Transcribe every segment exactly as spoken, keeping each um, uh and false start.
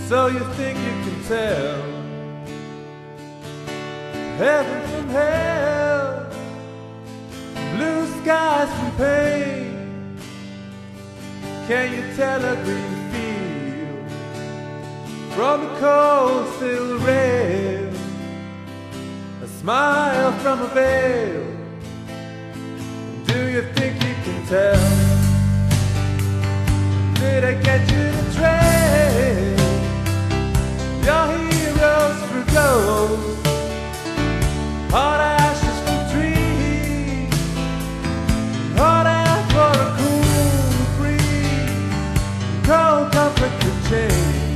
So you think you can tell heaven from hell, blue skies from pain? Can you tell a green field from a cold steel rail, a smile from a veil? Do you think you can tell? Did I get you the trail? Your heroes for gold, hot ashes for trees, hot air for a cool breeze, cold comfort for change.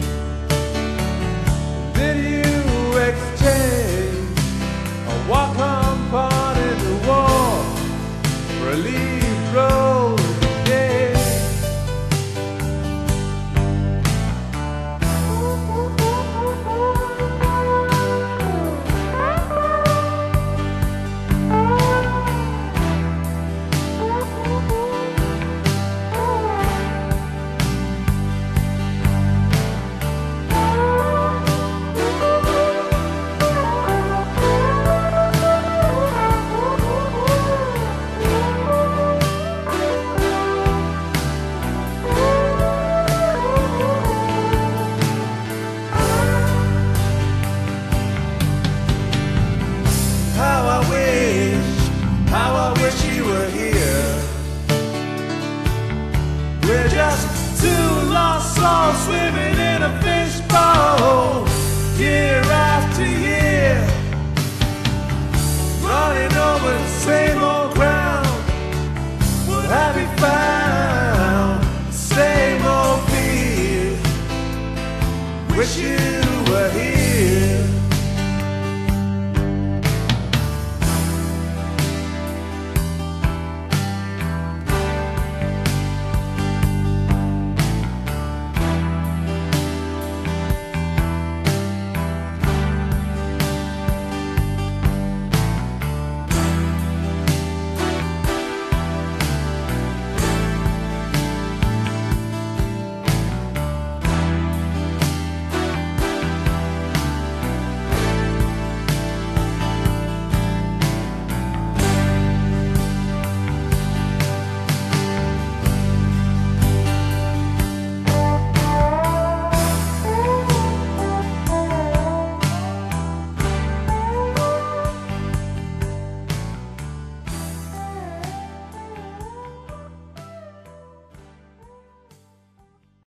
Did you exchange a walk-on part in the war for a lead role in the game? We're just two lost souls swimming in a fishbowl, year after year, running over the same old ground. What have you found? Same old fear. Wish you were here.